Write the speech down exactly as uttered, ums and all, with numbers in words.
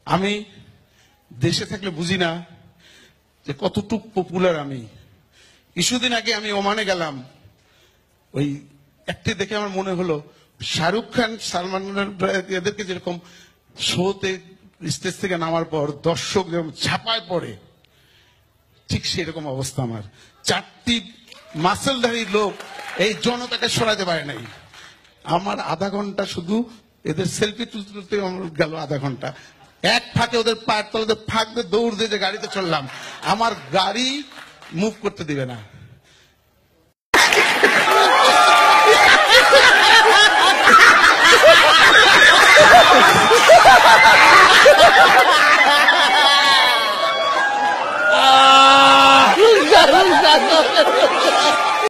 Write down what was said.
আমি দেশে থাকলে বুঝি না যে কতটুক পপুলার আমি। কিছুদিন আগে আমি ওমানে গেলাম, ওই একটি দেখে আমার মনে হলো শাহরুখ খান সালমান এদেরকে যেরকম শোতে স্টেজ থেকে নামার পর দর্শক যেরকম ছাপায় পড়ে, ঠিক সেরকম অবস্থা আমার। চারটি মাসেলধারী লোক এই জনতাকে সরাতে পারে নাই। আমার আধা ঘন্টা শুধু এদের সেলফি তুলতে তুলতে আমার গেল আধা ঘন্টা। এক ফাঁকে ওদের পায়ের তলাতে ফাঁক দিয়ে দৌড় দিয়ে যে গাড়িতে চললাম, আমার গাড়ি মুভ করতে দিবে না। Ah!